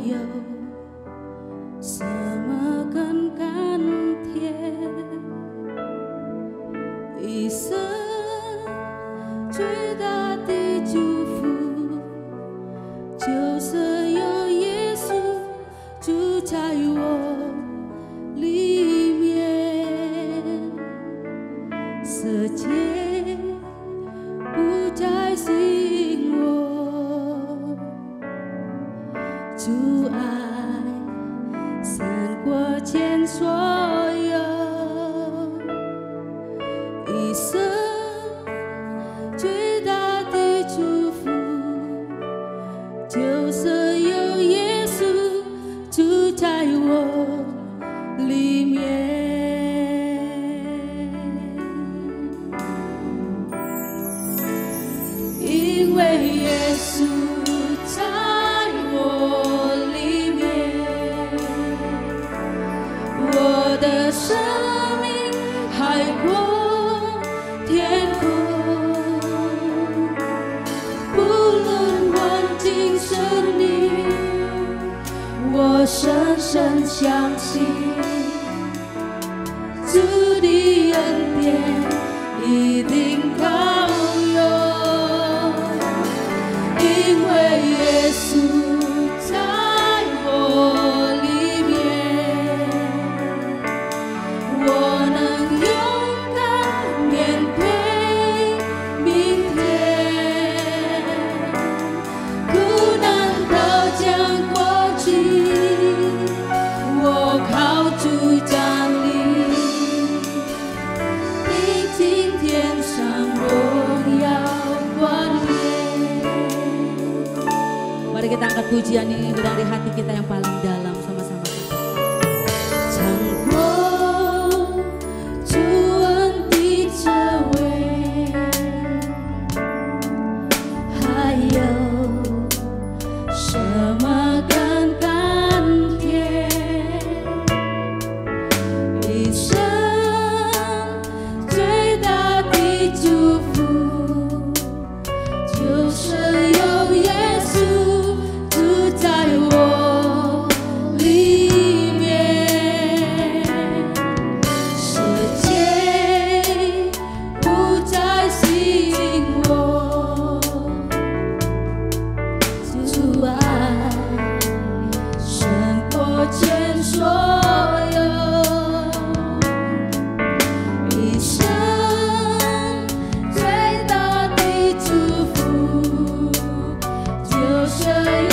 有什么更甘甜？一生最大的祝福，就是有耶稣住在我里面，世界不再吸引我，主爱胜过前所有，一生最大的祝福，就是有耶稣住在我里面。因为耶稣在我里面，我的生命海阔天空，不论环境顺利，我深深相信主的恩典一定高有。因为耶稣在我里面，我能勇敢面对明天，苦难都将过去，我靠主站立，历经天上荣耀冠冕。Mari kita angkat pujian ini dari hati kita yang paling dalam sama-sama. 尝过主恩的滋味，还有什么更甘甜？一生最大的祝福，就是有耶稣在我里面，世界不再吸引我，主爱胜过前所有，一生最大的祝福，就是